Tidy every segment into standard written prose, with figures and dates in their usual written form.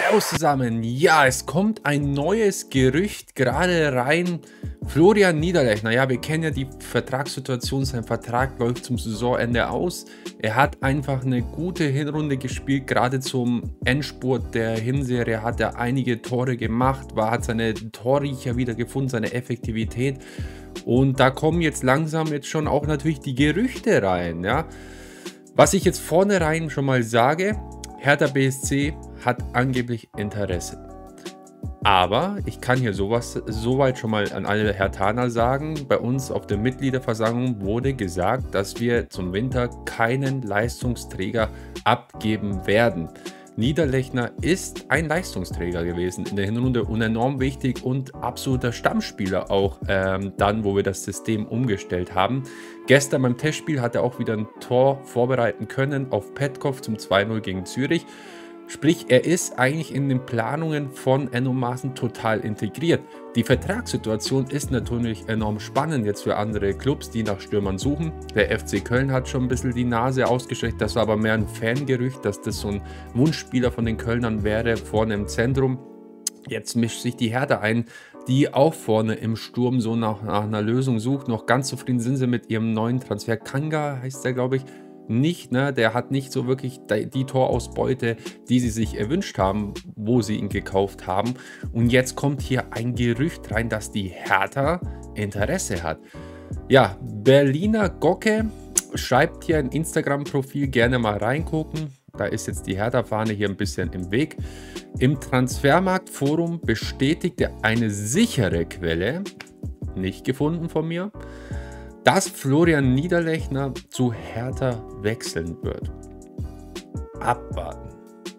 Servus zusammen. Ja, es kommt ein neues Gerücht gerade rein. Florian Niederlechner, ja, wir kennen ja die Vertragssituation. Sein Vertrag läuft zum Saisonende aus. Er hat einfach eine gute Hinrunde gespielt. Gerade zum Endspurt der Hinserie hat er einige Tore gemacht, hat seine Torriecher wieder gefunden, seine Effektivität. Und da kommen jetzt langsam schon auch natürlich die Gerüchte rein. Ja. Was ich jetzt vornherein schon mal sage: Hertha BSC hat angeblich Interesse. Aber ich kann hier soweit schon mal an alle Herthaner sagen: Bei uns auf der Mitgliederversammlung wurde gesagt, dass wir zum Winter keinen Leistungsträger abgeben werden. Niederlechner ist ein Leistungsträger gewesen in der Hinrunde und enorm wichtig und absoluter Stammspieler auch dann, wo wir das System umgestellt haben. Gestern beim Testspiel hat er auch wieder ein Tor vorbereiten können auf Petkov zum 2:0 gegen Zürich. Sprich, er ist eigentlich in den Planungen von Enno Maaßen total integriert. Die Vertragssituation ist natürlich enorm spannend jetzt für andere Clubs, die nach Stürmern suchen. Der FC Köln hat schon ein bisschen die Nase ausgestreckt, das war aber mehr ein Fangerücht, dass das so ein Wunschspieler von den Kölnern wäre, vorne im Zentrum. Jetzt mischt sich die Hertha ein, die auch vorne im Sturm so nach einer Lösung sucht. Noch ganz zufrieden sind sie mit ihrem neuen Transfer. Kanga heißt der, glaube ich. Nicht, ne? Der hat nicht so wirklich die Torausbeute, die sie sich erwünscht haben, wo sie ihn gekauft haben. Und jetzt kommt hier ein Gerücht rein, dass die Hertha Interesse hat. Ja, Berliner Gocke schreibt hier ein Instagram-Profil, gerne mal reingucken. Da ist jetzt die Hertha-Fahne hier ein bisschen im Weg. Im Transfermarktforum bestätigte eine sichere Quelle, nicht gefunden von mir, dass Florian Niederlechner zu Hertha wechseln wird. Abwarten.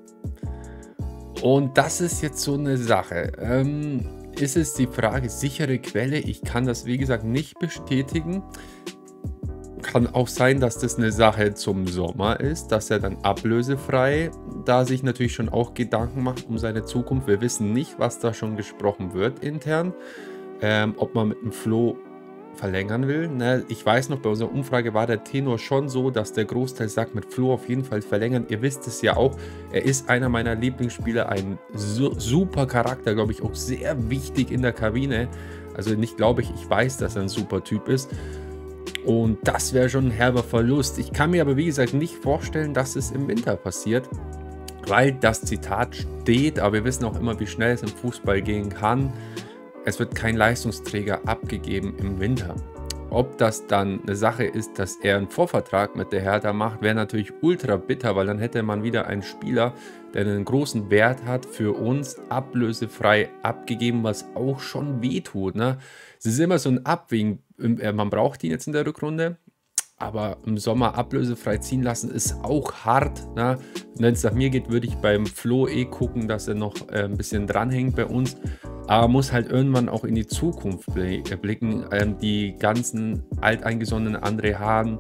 Und das ist jetzt so eine Sache. Ist es die Frage, sichere Quelle? Ich kann das, wie gesagt, nicht bestätigen. Kann auch sein, dass das eine Sache zum Sommer ist, dass er dann ablösefrei da sich natürlich schon auch Gedanken macht um seine Zukunft. Wir wissen nicht, was da schon gesprochen wird intern. Ob man mit dem Flo verlängern will. Ne? Ich weiß noch, bei unserer Umfrage war der Tenor schon so, dass der Großteil sagt, mit Flo auf jeden Fall verlängern. Ihr wisst es ja auch, er ist einer meiner Lieblingsspieler, ein super Charakter, glaube ich, auch sehr wichtig in der Kabine. Also nicht glaube ich weiß, dass er ein super Typ ist. Und das wäre schon ein herber Verlust. Ich kann mir aber, wie gesagt, nicht vorstellen, dass es im Winter passiert, weil das Zitat steht, aber wir wissen auch immer, wie schnell es im Fußball gehen kann. Es wird kein Leistungsträger abgegeben im Winter. Ob das dann eine Sache ist, dass er einen Vorvertrag mit der Hertha macht, wäre natürlich ultra bitter, weil dann hätte man wieder einen Spieler, der einen großen Wert hat, für uns ablösefrei abgegeben, was auch schon wehtut. Ne? Es ist immer so ein Abwägen. Man braucht ihn jetzt in der Rückrunde, aber im Sommer ablösefrei ziehen lassen ist auch hart. Ne? Wenn es nach mir geht, würde ich beim Flo gucken, dass er noch ein bisschen dranhängt bei uns. Aber muss halt irgendwann auch in die Zukunft blicken. Die ganzen alteingesonnenen André Hahn,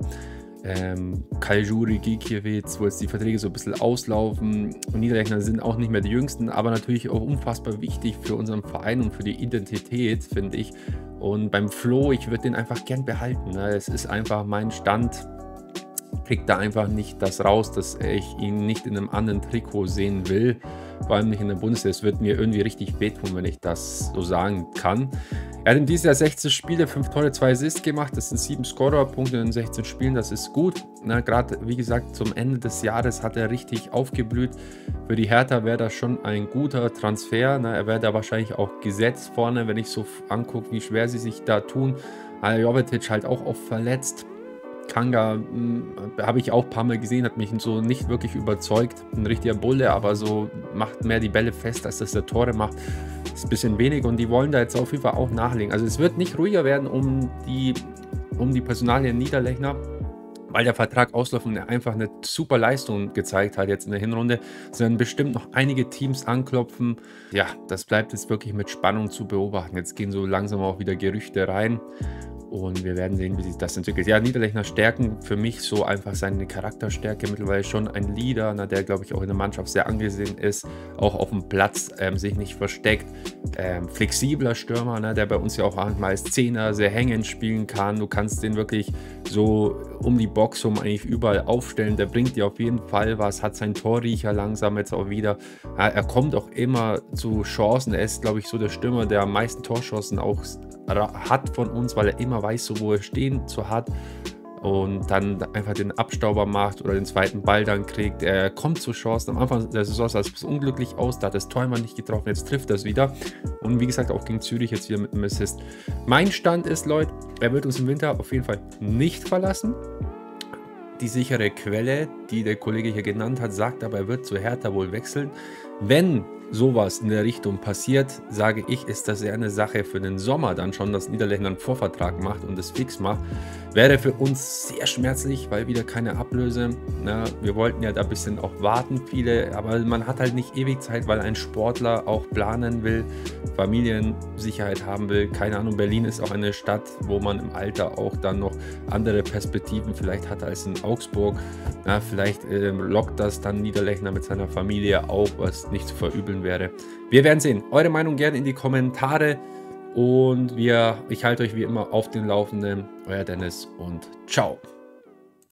Caligiuri, Gikiewicz, wo jetzt die Verträge so ein bisschen auslaufen und Niederlechner sind auch nicht mehr die jüngsten, aber natürlich auch unfassbar wichtig für unseren Verein und für die Identität, finde ich. Und beim Flo, ich würde den einfach gern behalten. Ne? Es ist einfach mein Stand. Kriegt da einfach nicht das raus, dass ich ihn nicht in einem anderen Trikot sehen will. Vor allem nicht in der Bundesliga. Es wird mir irgendwie richtig wehtun, wenn ich das so sagen kann. Er hat in diesem Jahr 16 Spiele, 5 Tore, 2 Assists gemacht. Das sind 7 Scorerpunkte in 16 Spielen. Das ist gut. Gerade, wie gesagt, zum Ende des Jahres hat er richtig aufgeblüht. Für die Hertha wäre das schon ein guter Transfer. Er wäre da wahrscheinlich auch gesetzt vorne, wenn ich so angucke, wie schwer sie sich da tun. Jovetic halt auch oft verletzt. Kanga habe ich auch ein paar Mal gesehen, hat mich so nicht wirklich überzeugt. Ein richtiger Bulle, aber so macht mehr die Bälle fest, als dass er Tore macht. Ist ein bisschen wenig und die wollen da jetzt auf jeden Fall auch nachlegen. Also es wird nicht ruhiger werden um die Personalien Niederlechner, weil der Vertrag ausläuft und er einfach eine super Leistung gezeigt hat jetzt in der Hinrunde. Es werden bestimmt noch einige Teams anklopfen. Ja, das bleibt jetzt wirklich mit Spannung zu beobachten. Jetzt gehen so langsam auch wieder Gerüchte rein. Und wir werden sehen, wie sich das entwickelt. Ja, Niederlechner Stärken für mich so einfach seine Charakterstärke, mittlerweile schon ein Leader, ne, der, glaube ich, auch in der Mannschaft sehr angesehen ist, auch auf dem Platz sich nicht versteckt. Flexibler Stürmer, ne, der bei uns ja auch manchmal als Zehner sehr hängend spielen kann. Du kannst den wirklich so um die Box rum eigentlich überall aufstellen. Der bringt dir auf jeden Fall was, hat seinen Torriecher langsam jetzt auch wieder. Ja, er kommt auch immer zu Chancen. Er ist, glaube ich, so der Stürmer, der am meisten Torchancen auch hat von uns, weil er immer weiß, so wo er stehen zu hat und dann einfach den Abstauber macht oder den zweiten Ball dann kriegt. Er kommt zu Chancen. Am Anfang der Saison sah es ein bisschen unglücklich aus, da hat das Tor immer nicht getroffen, jetzt trifft er es wieder. Und wie gesagt, auch gegen Zürich jetzt wieder mit einem Assist. Mein Stand ist, Leute, er wird uns im Winter auf jeden Fall nicht verlassen. Die sichere Quelle, die der Kollege hier genannt hat, sagt aber, er wird zu Hertha wohl wechseln. Wenn sowas in der Richtung passiert, sage ich, ist das eher eine Sache für den Sommer dann schon, dass Niederlechner einen Vorvertrag macht und das fix macht. Wäre für uns sehr schmerzlich, weil wieder keine Ablöse. Na, wir wollten ja da ein bisschen auch warten, viele, aber man hat halt nicht ewig Zeit, weil ein Sportler auch planen will, Familiensicherheit haben will. Keine Ahnung, Berlin ist auch eine Stadt, wo man im Alter auch dann noch andere Perspektiven vielleicht hat als in Augsburg. Na, vielleicht lockt das dann Niederlechner mit seiner Familie auch, was nicht zu verübeln wäre. Wir werden sehen. Eure Meinung gerne in die Kommentare. Und ich halte euch wie immer auf dem Laufenden. Euer Dennis und ciao.